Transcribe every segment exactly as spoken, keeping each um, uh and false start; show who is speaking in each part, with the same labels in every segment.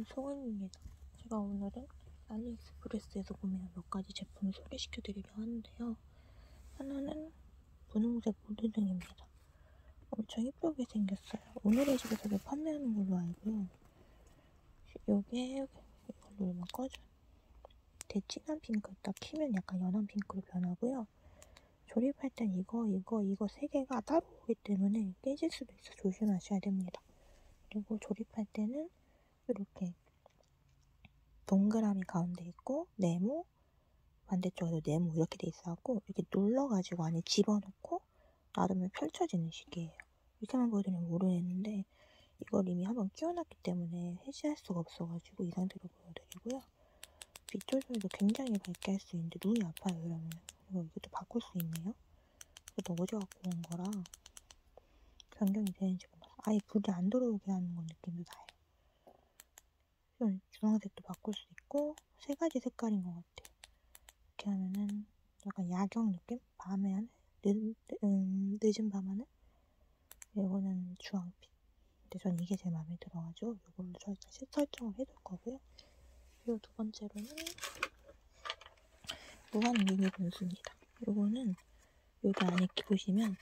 Speaker 1: 송은입니다. 제가 오늘은 알리익스프레스에서 구매한 몇 가지 제품을 소개시켜 드리려고 하는데요. 하나는 분홍색 모드등입니다. 엄청 이쁘게 생겼어요. 오늘의 집에서도 판매하는 걸로 알고요. 요게 이걸로 꺼져. 대진한 핑크, 딱 키면 약간 연한 핑크로 변하고요. 조립할 땐 이거, 이거, 이거 세 개가 따로 오기 때문에 깨질 수도 있어 조심하셔야 됩니다. 그리고 조립할 때는 이렇게 동그라미 가운데 있고 네모, 반대쪽에도 네모 이렇게 돼 있어갖고 이렇게 눌러가지고 안에 집어넣고 놔두면 펼쳐지는 식이에요. 이렇게만 보여드리면 모르겠는데 이걸 이미 한번 끼워놨기 때문에 해지할 수가 없어가지고 이 상태로 보여드리고요. 빛 조절도 굉장히 밝게 할 수 있는데 눈이 아파요 이러면. 이거 이것도 바꿀 수 있네요. 이것도 어제 갖고 온 거라 변경이 되는지 몰라요. 아예 불이 안 들어오게 하는 거 느낌도 나요. 주황색도 바꿀 수 있고 세 가지 색깔인 것 같아요. 이렇게 하면은 약간 야경 느낌? 밤에 하는? 늦, 음, 늦은 밤 하는? 이거는 주황빛. 근데 전 이게 제일 마음에 들어가지고 이걸로 저희가 설정을 해둘 거고요. 그리고 두 번째로는 무한 미니 분수입니다. 이거는 여기 안에 보시면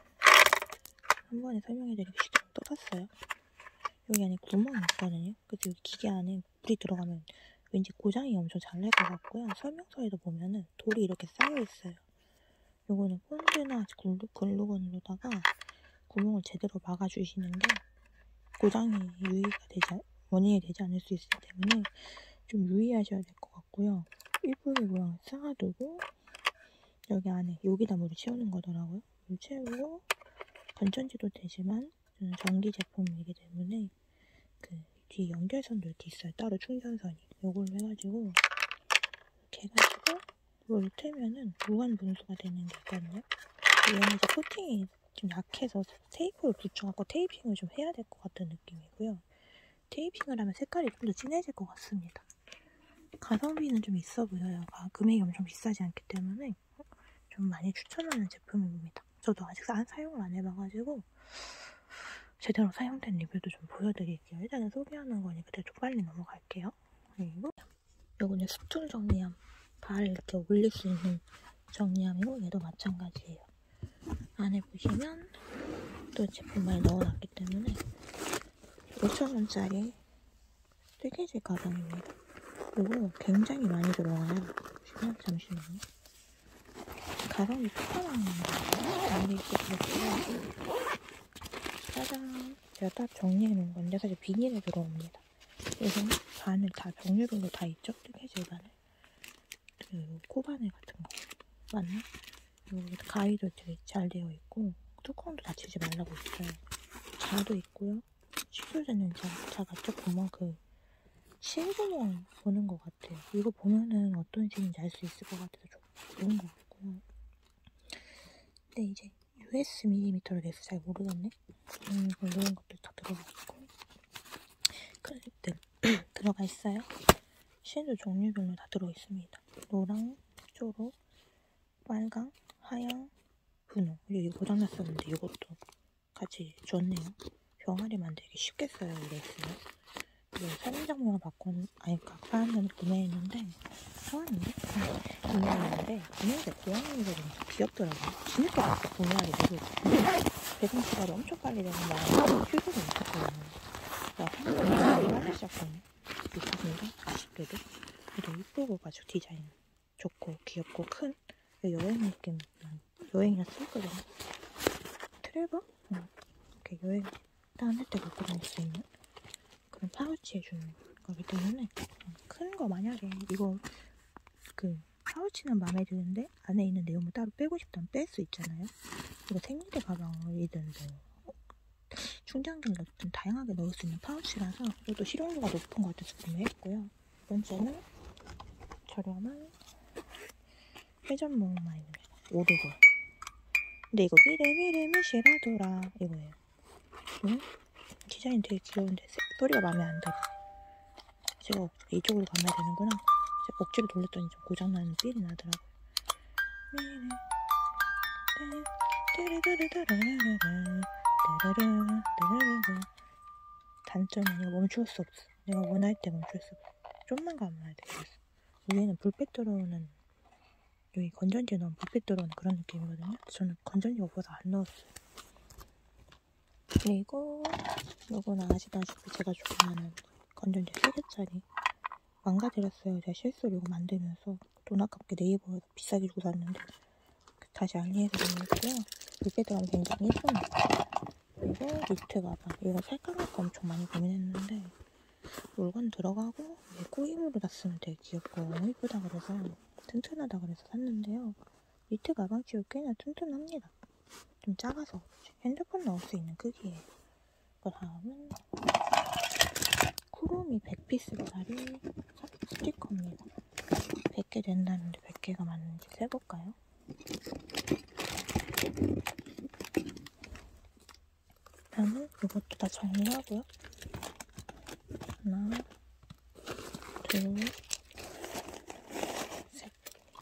Speaker 1: 한 번에 설명해드리기 쉽게 떠봤어요. 여기 안에 구멍이 있거든요. 그래서 여기 기계 안에 불이 들어가면 왠지 고장이 엄청 잘 날 것 같고요. 설명서에도 보면은 돌이 이렇게 쌓여있어요. 요거는 본드나 글루, 글루건으로다가 구멍을 제대로 막아주시는 게 고장이 유의가 되지, 원인이 되지 않을 수 있기 때문에 좀 유의하셔야 될 것 같고요. 이쁘게 모양을 쌓아두고 여기 안에 여기다 물을 채우는 거더라고요. 물 채우고 건전지도 되지만 저는 전기 제품이기 때문에 그 뒤에 연결선도 이렇게 있어요. 따로 충전선이. 요걸로 해가지고 이렇게 해가지고 이걸 틀면은 무한 분수가 되는 게 있거든요. 얘는 이제 코팅이 좀 약해서 테이프를 붙여갖고 테이핑을 좀 해야 될 것 같은 느낌이고요. 테이핑을 하면 색깔이 좀 더 진해질 것 같습니다. 가성비는 좀 있어 보여요. 아, 금액이 엄청 비싸지 않기 때문에 좀 많이 추천하는 제품입니다. 저도 아직 사, 사용을 안 해봐가지고 제대로 사용된 리뷰도 좀 보여드릴게요. 일단은 소개하는 거니까 좀 빨리 넘어갈게요. 그리고 요거는 수중 정리함, 발 이렇게 올릴 수 있는 정리함이고 얘도 마찬가지예요. 안에 보시면 또 제품 많이 넣어놨기 때문에 오천 원짜리 뜨개질 가방입니다. 요거 굉장히 많이 들어가요. 보시면 잠시만요. 가방이 뚜껑한 거예요. 안에 이렇게 들어가고 짜잔! 제가 딱 정리해놓은 건데 사실 비닐에 들어옵니다. 그래서 바늘 다 병류별로 다 있죠? 뜨개질 바늘. 그리고 코바늘 같은 거 맞나? 여기 가위도 되게 잘 되어 있고 뚜껑도 닫히지 말라고 있어요. 자도 있고요. 칫솔되는 자, 자 같죠? 구멍 그 실구멍 보는 것 같아요. 이거 보면은 어떤 색인지 알 수 있을 것 같아서 좋은 것 같고요. 근데 이제 유에스 밀리미터로 돼서 잘 모르겠네. 음, 이런 것도 다 들어가 있고 클립들 들어가 있어요. 실도 종류별로 다 들어 있습니다. 노랑, 초록, 빨강, 하양, 분홍. 그리고 이거 고장났었는데 이것도 같이 줬네요. 병아리 만들기 쉽게 써요. 이랬어요. 이거 선인장모가 바꾼 아니 그니까 사람들이 구매했는데 사왔는데? 구매했는데 구매했는데 고양이가 좀 귀엽더라고요. 진짜 같아 구매하기 되게 배송 시간이 엄청 빨리 되는 거라 휴일도 있었거든요. 나 한국에 하기 시작하네. 이쁘신가? 아쉽게도. 그래도 이쁘고 가지고 디자인 좋고 귀엽고 큰 여행 느낌 여행이었을 거든요. 트래블? 응. 이렇게 여행 다닐 때 갖고 다닐 수 있는 그런 파우치 해주는 거기 때문에 큰 거 만약에 이거 그 파우치는 마음에 드는데 안에 있는 내용을 따로 빼고 싶다면 뺄 수 있잖아요. 이거 생리대 가방이든 뭐 충전기를 넣든 다양하게 넣을 수 있는 파우치라서 이것도 실용도가 높은 것 같아서 구매했고요. 두 번째는 저렴한 회전목 마입니다. 오르골. 근데 이거 미래미래 미시라도라 이거예요. 응? 디자인 되게 귀여운데 소리가 마음에 안 들어. 제가 이쪽으로 가면 되는구나. 제가 억지로 돌렸더니 좀 고장나는 삘이 나더라고요. 단점은 이거 멈출 수 없어. 내가 원할 때 멈출 수가. 좀만 감아야 돼. 그래서 위에는 불빛 들어오는, 여기 건전지에 넣으면 불빛 들어오는 그런 느낌이거든요. 저는 건전지가 없어서 안 넣었어요. 그리고 요거는 아시다시피 제가 좋아하는 건전지 세 개짜리 망가뜨렸어요. 제가 실수로 이거 만들면서 돈 아깝게 네이버에서 비싸게 주고 샀는데 다시 알리에서 샀고요. 불빛 들어가면 굉장히 예쁩니다. 그리고 니트 가방. 이거 살까 말까 엄청 많이 고민했는데 물건 들어가고 꼬임으로 놨으면 되게 귀엽고 너무 이쁘다 그래서 튼튼하다 그래서 샀는데요. 니트 가방 치고 꽤나 튼튼합니다. 좀 작아서 그렇지. 핸드폰 넣을 수 있는 크기예요. 그 다음은 쿠로미 백 피스짜리 스티커입니다. 백 개 된다는데 백 개가 맞는지 세볼까요? 일단은 이것도 다 정리하고요. 하나, 둘, 셋.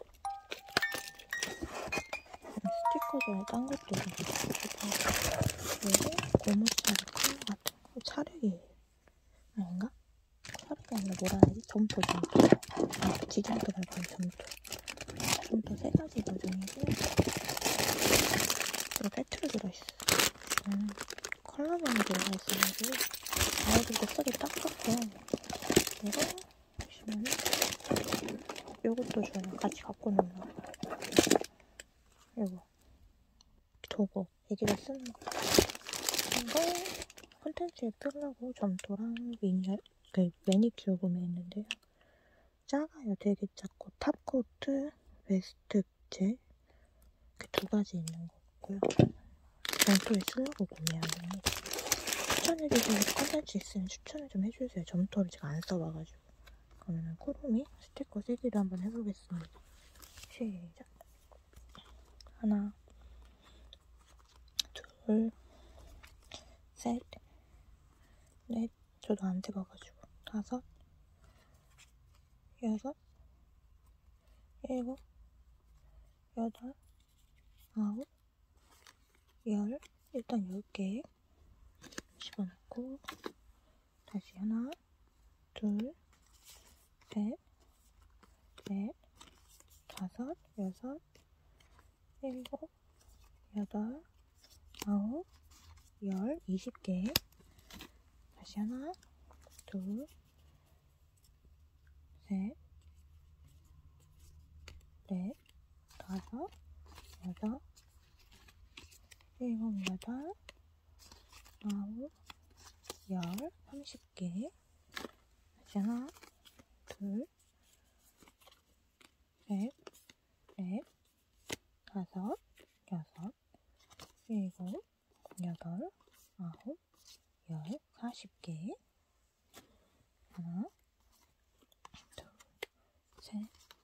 Speaker 1: 스티커 전에 딴 것도 있고 그리고 고무줄 컬러 같은 거 차르기 아닌가? 차르기 아니라 뭐라 해야지? 점토 점토. 아, 지점토 말고 점토. 점토 세 가지 버전이고 그리고 배트로 들어있어. 음, 컬러감이 들어가 있어가지고 아이들도 쓰기 딱 좋고요. 그리고 보시면은 요것도 좋아요. 같이 갖고 놀라. 이거 도구 애기가 쓰는 거. 이거 콘텐츠에 쓰려고 점토랑 미니얼 그 매니큐어 구매했는데요. 작아요. 되게 작고 탑코트, 웨스트 젤 그 두 가지 있는 거고요. 점토에 쓰려고 구매한 겁니다. 추천해주시는 콘텐츠 있으면 추천을 좀 해주세요. 점토를 제가 안 써봐가지고. 그러면 쿠로미 스티커 세기를 한번 해보겠습니다. 시작. 하나, 둘, 셋, 넷. 저도 안 세봐가지고. 다섯, 여섯, 일곱, 여덟, 아홉, 열. 일단 열 개 집어넣고 다시 하나, 둘, 셋, 넷, 다섯, 여섯, 일곱, 여덟, 아홉, 열, 이십 개. 다시 하나, 둘, 셋, 넷, 다섯, 여섯, 일곱, 여덟, 아홉, 열, 삼십 개. 다시 하나, 둘, 셋, 넷, 다섯, 여섯, 일곱, 여덟, 아홉, 열, 사십 개. 하나, 둘, 셋,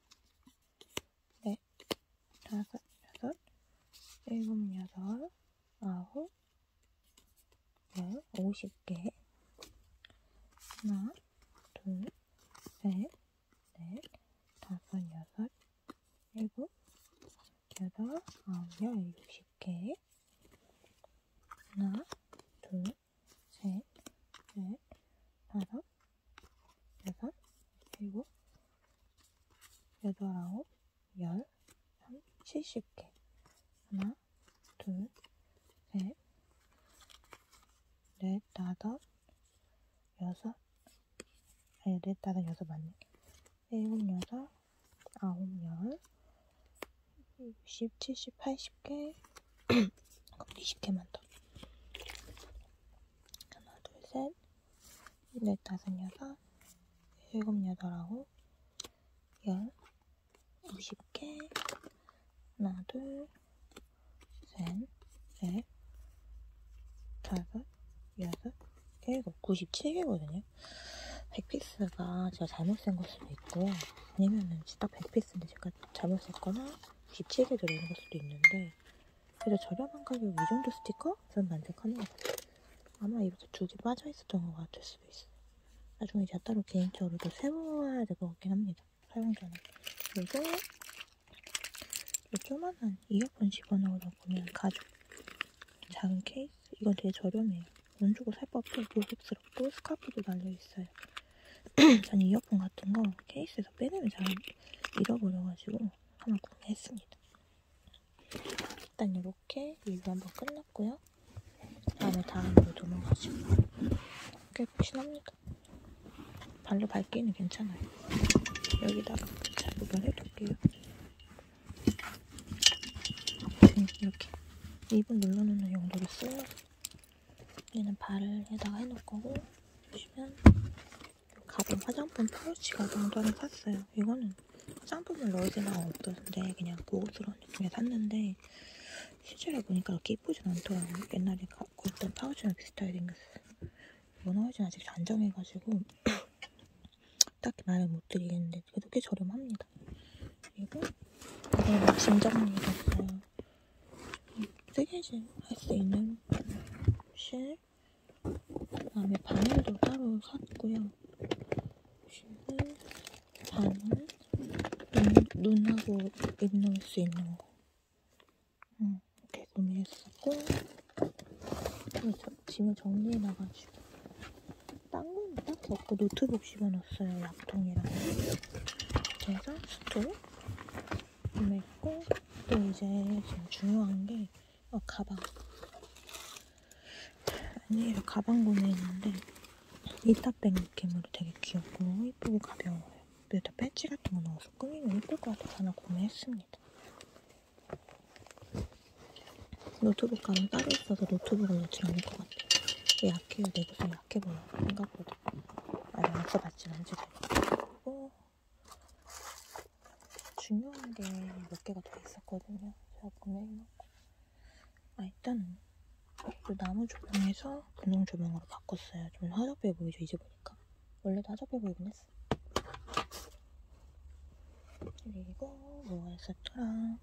Speaker 1: 넷, 다섯, 여섯, 일곱, 여덟, 아홉, 열, 오십 개. 하나, 둘, 셋, 넷, 다섯, 여섯, 일곱, 여덟, 아홉, 열, 육십 개. 하나, 둘, 셋, 넷, 다섯, 여섯, 일곱, 여덟, 아홉, 열, 삼, 칠십 개. 하나, 둘, 셋, 넷, 다섯, 여섯, 아니, 넷, 다섯, 여섯 맞네. 일곱, 여덟, 아홉, 열, 육십, 칠십, 팔십 개. 그럼 이십 개만 더. 하나, 둘, 셋, 넷, 다섯, 여섯, 일곱, 여덟, 아홉, 열, 구십 개. 하나, 둘, 셋, 넷, 다섯, 여섯, 일곱, 구십칠 개거든요. 백 피스가 제가 잘못 센 걸 수도 있고요. 아니면은 딱 백 피스인데 제가 잘못 셌거나 구십칠 개 들어있는 걸 수도 있는데 그래도 저렴한 가격 이 정도 스티커? 전 만족하는 것 같아요. 아마 이렇게 두 개 빠져있었던 것 같을 수도 있어요. 나중에 제가 따로 개인적으로 또 세워야 될 것 같긴 합니다. 사용 전에. 그리고 이 조그만한 이어폰 집어넣으려고 보면 가죽 작은 케이스. 이건 되게 저렴해요. 돈 주고 살 법해. 고급스럽고 스카프도 달려있어요. 저는 이어폰 같은 거 케이스에서 빼내면 잘 잃어버려가지고 하나 구매했습니다. 일단 이렇게 리뷰 한번 끝났고요. 다음에 다음으로 넘어가죠. 꽤 푹신합니다. 발로 밟기는 괜찮아요. 여기다가 잘 구별해둘게요. 음, 이렇게 립을 눌러놓는 용도로 쓰고, 얘는 발에다가 해놓을 거고, 보시면 가방, 화장품 파우치 가방도 하나 샀어요. 이거는 화장품을 넣을 생각은 없었는데 그냥 고급스러운 느낌에 샀는데 실제로 보니까 그렇게 이쁘진 않더라고요. 옛날에 갖고 있던 파우치랑 비슷하게 생겼어요. 원화이즈는 아직 안 정해가지고 딱히 말을 못 드리겠는데 그래도 꽤 저렴합니다. 그리고 이거는 짐 정리했어요. 뜨개질 할 수 있는 실, 그 다음에 바늘도 따로 샀고요. 실은 바늘, 눈, 눈하고 입 넣을 수 있는 거 응, 이렇게 구매했었고, 짐을 정리해놔가지고 딴 건 딱히 없고 노트북 집어넣었어요. 약통이랑. 그래서 스토 구매했고, 또 이제 지금 중요한 게 어, 가방. 아니, 가방 구매했는데 이타백 느낌으로 되게 귀엽고 이쁘고 가벼워요. 여기다 배지 같은 거 넣어서 꾸미면 이쁠 것 같아서 하나 구매했습니다. 노트북 가방 따로 있어서 노트북을 넣진 않을 것 같아요. 약해요. 내 구성 약해 보여. 생각보다. 아직 안 써봤지 않지. 그리고 중요한 게 몇 개가 더 있었거든요. 제가 구매해놓고. 아, 일단은 또 나무 조명에서 분홍 조명으로 바꿨어요. 좀 화사해 보이죠, 이제 보니까. 원래도 화사해 보이긴 했어. 그리고 뭐가 있었더라.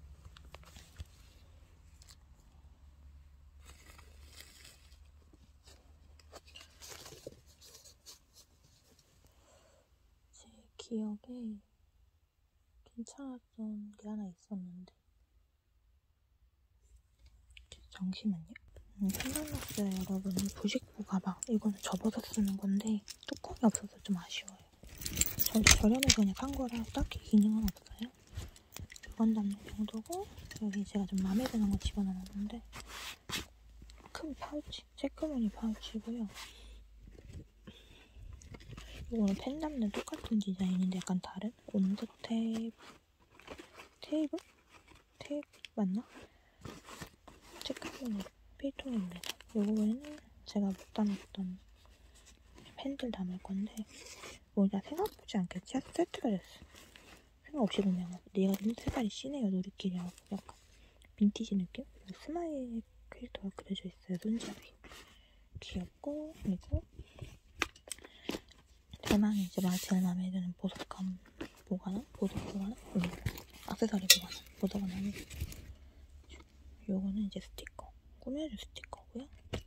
Speaker 1: 제 기억에 괜찮았던 게 하나 있었는데 잠시만요. 음, 생각났어요, 여러분. 부식부 가방. 이거는 접어서 쓰는 건데 뚜껑이 없어서 좀 아쉬워요. 저, 저렴해서 그냥 산 거라 딱히 기능은 없어요. 물건 담는 정도고, 여기 제가 좀 마음에 드는 거 집어넣었는데 큰 파우치, 체크무늬 파우치고요. 이거는 펜 담는 똑같은 디자인인데 약간 다른 온도 테이프 테이블? 테이프 맞나? 체크무늬 필통입니다. 요거에는 제가 못 담았던 펜들 담을 건데 뭐냐 생각보지 않게 세트가 됐어. 생각 없이 보면 얘가 색깔이 진해요. 누리끼리하고 약간 빈티지 느낌? 스마일 캐릭터가 그려져 있어요. 손잡이 귀엽고, 그리고 대망의 이제 제일 마음에 드는 보석감 보관함? 보석 보관함? 응. 액세서리 보관함. 보석은 아니고 요거는 이제 스티커, 꾸며줄 스티커고요.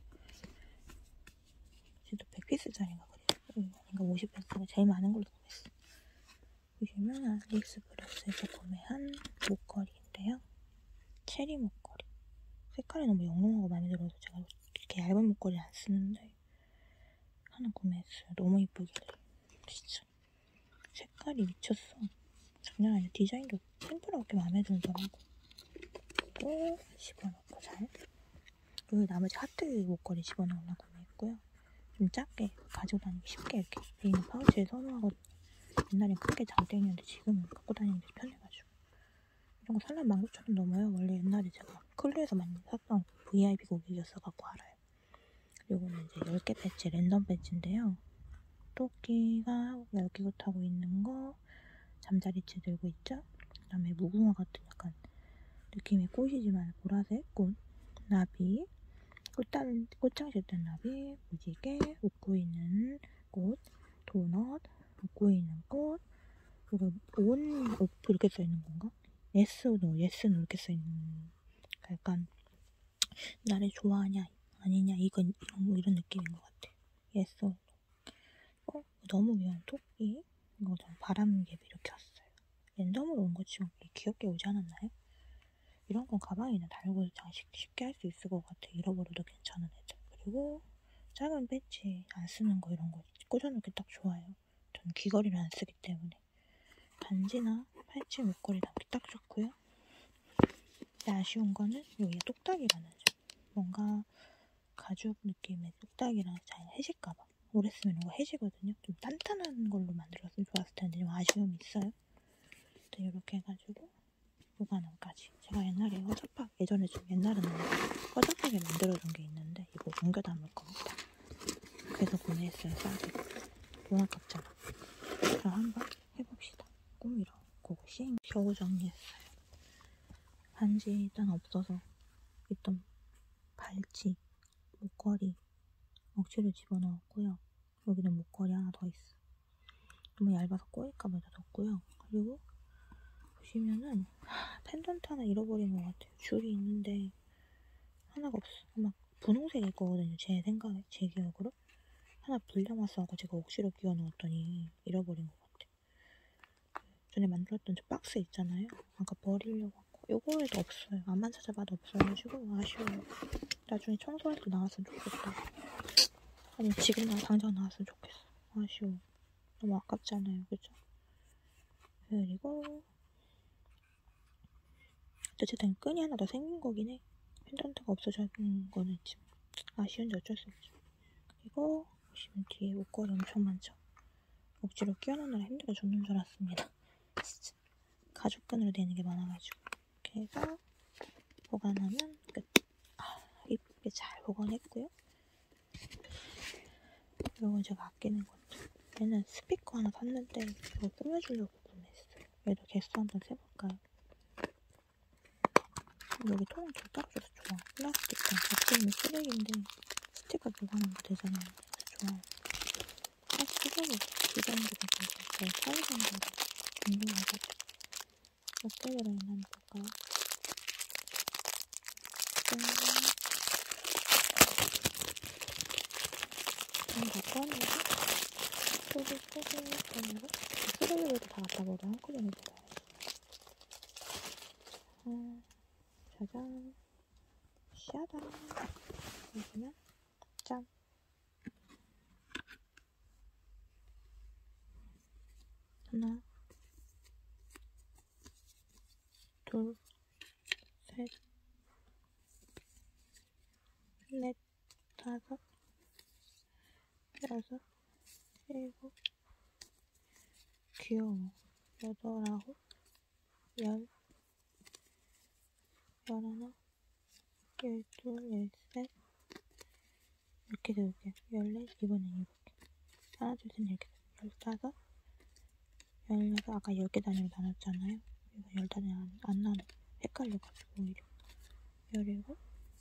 Speaker 1: 지금 백 피스짜리인가 그래요. 응, 아닌가 오십 피스가 제일 많은 걸로 구매했어. 보시면 알리익스프레스에서 구매한 목걸이인데요. 체리 목걸이. 색깔이 너무 영롱하고 마음에 들어서 제가 이렇게 얇은 목걸이 안 쓰는데 하나 구매했어요. 너무 이쁘길래. 진짜 색깔이 미쳤어. 장난 아니야. 디자인도 심플하고 마음에 들더라고. 또 집어넣고 잘. 그리고 나머지 하트 목걸이 집어넣으려고 구매했고요. 좀 작게 가지고 다니기 쉽게 이렇게 돼 있는 파우치에 선호하거든요. 옛날엔 크게 장땡이었는데 지금은 갖고 다니는 게 편해가지고. 이런 거 살려면 만 구천 원 넘어요. 원래 옛날에 제가 클루에서 많이 샀던 브이아이피 고객이었어갖고 알아요. 요거는 이제 열 개 배지, 랜덤 배지인데요. 토끼가 날개꽃 하고 있는 거, 잠자리채 들고 있죠? 그 다음에 무궁화 같은 약간 느낌의 꽃이지만 보라색 꽃, 나비, 꽃단, 꽃장실 된 나비, 무지개, 웃고 있는 꽃, 도넛, 웃고 있는 꽃, 그리고 온 오프 이렇게 써있는 건가? 예스, 노, 예스, 노 이렇게 써있는 약간 나를 좋아하냐 아니냐 이건 이런, 이런 느낌인 것 같아. 예스, 노. 어? 너무 귀여운 토끼. 이거 좀 바람개비 이렇게 왔어요. 랜덤으로 온 거 치고 귀엽게 오지 않았나요? 이런 건 가방에는 달고 장식 쉽게 할 수 있을 것 같아. 잃어버려도 괜찮은 애들. 그리고 작은 배지 안 쓰는 거 이런 거 꽂아놓기 딱 좋아요. 저는 귀걸이를 안 쓰기 때문에 반지나 팔찌, 목걸이 담기 딱 좋고요. 근데 아쉬운 거는 여기에 똑딱이라는 점. 뭔가 가죽 느낌의 똑딱이라 잘 해질까봐. 오래 쓰면 이거 해지거든요. 좀 단단한 걸로 만들었으면 좋았을 텐데 좀 아쉬움이 있어요. 근데 이렇게 해가지고 보관함까지. 제가 옛날에 허접하게, 예전에 좀 옛날에는 허접하게 만들어둔 게 있는데 이거 옮겨 담을 겁니다. 그래서 구매했어요. 싸게. 돈 아깝잖아. 그럼 한번 해봅시다. 꾸미러. 고고싱. 겨우 정리했어요. 반지 일단 없어서 있던 발찌, 목걸이 억지로 집어넣었고요. 여기는 목걸이 하나 더 있어. 너무 얇아서 꼬일까봐 넣었고요. 그리고 보시면은 펜던트 하나 잃어버린 것 같아요. 줄이 있는데 하나가 없어. 막 분홍색일 거거든요. 제 생각에, 제 기억으로. 하나 불려놨어갖고 제가 억지로 끼워 넣었더니 잃어버린 것 같아요. 전에 만들었던 저 박스 있잖아요. 아까 버리려고 하고. 요거에도 없어요. 암만 찾아봐도 없어가지고 아쉬워요. 나중에 청소할 때 나왔으면 좋겠다. 아니 지금 나 당장 나왔으면 좋겠어. 아쉬워. 너무 아깝잖아요. 그죠? 그리고 어쨌든 끈이 하나 더 생긴 거긴 해. 펜던트가 없어진 거는 지금 아쉬운지 어쩔 수 없죠. 그리고 보시면 뒤에 목걸이 엄청 많죠? 억지로 끼워넣느라 힘들어 죽는 줄 알았습니다. 진짜 가죽끈으로 되는 게 많아가지고. 이렇게 해서 보관하면 끝. 아, 이쁘게 잘 보관했고요. 이건 제가 아끼는 건데, 얘는 스피커 하나 샀는데 이거 꾸며주려고 구매했어요. 얘도 개수 한번 세볼까요? 여기 통을 좀 떨어져서 좋아. 플라스틱 어쩌면 쓰레기인데 스티커 보관하면 되잖아요. 좋아요. 사실 쓰레기 디자인도 되고 있어요. 사이즈인데 궁금해가지고 몇 개를 있나 볼까요? 짠. 좀 더 꺼내고 소리 소리 꺼내고 쓰레기들도 다 갖다 버려. 한꺼번에 버려야지. 아, 짜잔. 샤단. 보시면 짠. 하나, 둘, 셋, 넷, 다섯, 여섯, 일곱, 귀여워. 여덟, 아홉, 열, 열하나, 열둘, 열셋, 이렇게 되게 열넷, 이번엔 일곱 개. 하나, 둘, 셋, 넷 개. 열다섯, 열여섯, 아까 열 개 단위로 나눴잖아요. 이거 열 단위 안, 안 나눠. 헷갈려가지고 오히려. 열일곱,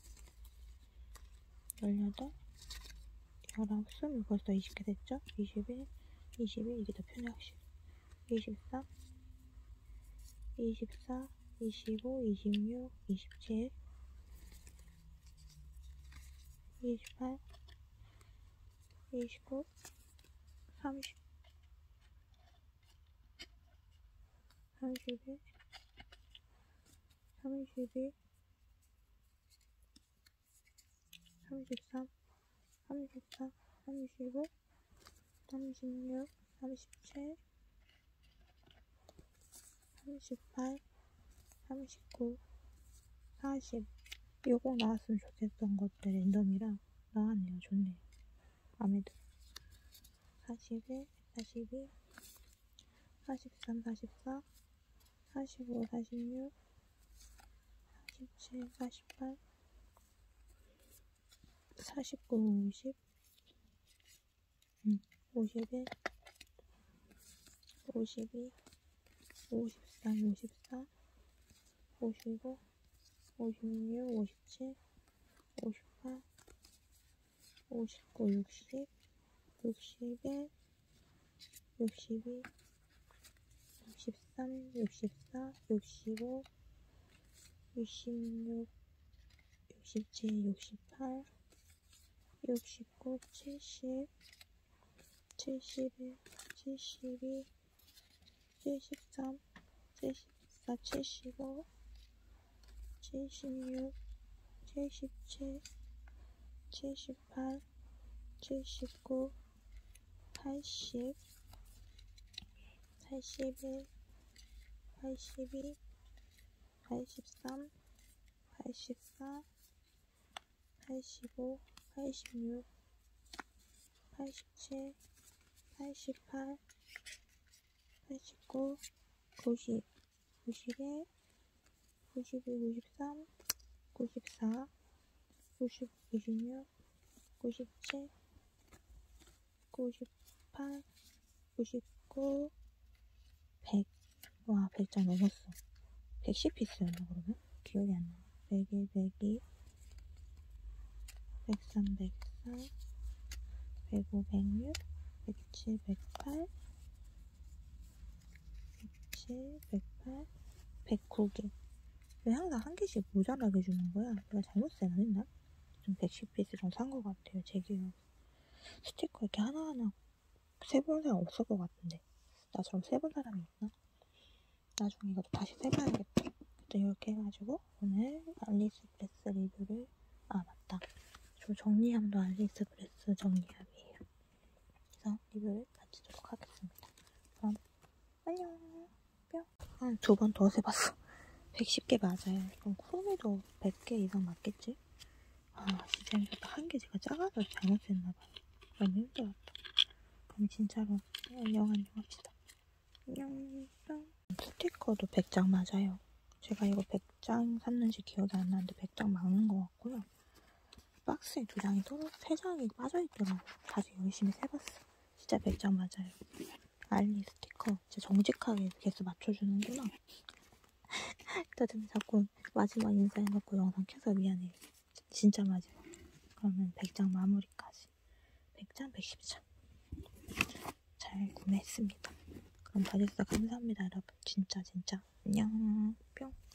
Speaker 1: 열여덟, 열아홉, 스물 벌써 이십 개 됐죠? 이십일, 이십일, 이게 더 편해 확실히. 이십삼, 이십사, 이십오, 이십육, 이십칠, 이십팔, 이십구, 삼십, 삼십일, 삼십이, 삼십삼, 삼십사, 삼십오, 삼십육, 삼십칠, 삼십팔, 삼십구, 사십. 요거 나왔으면 좋겠던 것들 랜덤이라 나왔네요. 좋네요. 마음에 들어. 사십일, 사십이, 사십삼, 사십사, 사십오, 사십육, 사십칠, 사십팔, 사십구, 오십, 음, 오십일, 오십이, 오십삼, 오십사, 오십오, 오십육, 오십칠, 오십팔, 오십구, 육십, 육십일, 육십이, 육십삼, 육십사, 육십오, 육십육, 육십칠, 육십팔, 육십구, 칠십, 칠십일, 칠십이, 칠십삼, 칠십사, 칠십오, 칠십육, 칠십칠, 칠십팔, 칠십구, 팔십, 팔십일, 팔십이, 팔십삼, 팔십사, 팔십오, 팔십육, 팔십칠, 팔십팔, 팔십구, 구십, 구십일, 구십이, 구십삼, 구십사, 구십오, 구십육, 구십칠, 구십팔, 구십구, 백. 와, 백 장 넘었어. 백십 피스였나 그러면? 기억이 안 나. 백일, 백이, 백삼, 백사, 백오, 백육, 백칠, 백팔, 백칠, 백팔, 백구 개. 왜 항상 한 개씩 모자라게 주는 거야? 내가 잘못 세놨나? 좀 백십 피스 좀 산 것 같아요, 제 기억에. 스티커 이렇게 하나하나 세본 사람 없을 것 같은데. 나처럼 세본 사람이 있나? 나중에 이것도 다시 세봐야겠다. 또 이렇게 해가지고 오늘 알리스프레스 리뷰를, 아 맞다, 저 정리함도 알리스프레스 정리함이에요. 그래서 리뷰를 마치도록 하겠습니다. 그럼 안녕. 뿅. 한 두 번 더 세봤어. 백십 개 맞아요. 그럼 쿠로미도 백 개 이상 맞겠지? 아 진짜 힘들다. 한 개 제가 작아서 잘못 셌나봐요. 너무 힘들었다. 그럼 진짜로 안녕 안녕 합시다. 안녕. 뿅. 스티커도 백 장 맞아요. 제가 이거 백 장 샀는지 기억이 안 나는데 백 장 맞는 것 같고요. 박스에 두 장이 또 세 장이 빠져있더라고요. 다시 열심히 세봤어. 진짜 백 장 맞아요. 알리 스티커 진짜 정직하게 계속 맞춰주는구나. 짜증 자꾸 마지막 인사해놓고 영상 켜서 미안해요. 진짜 마지막. 그러면 백 장 마무리까지. 백 장, 백십 장. 잘 구매했습니다. 그럼 봐주셔서 감사합니다, 여러분. 진짜 진짜. 안녕. 뿅.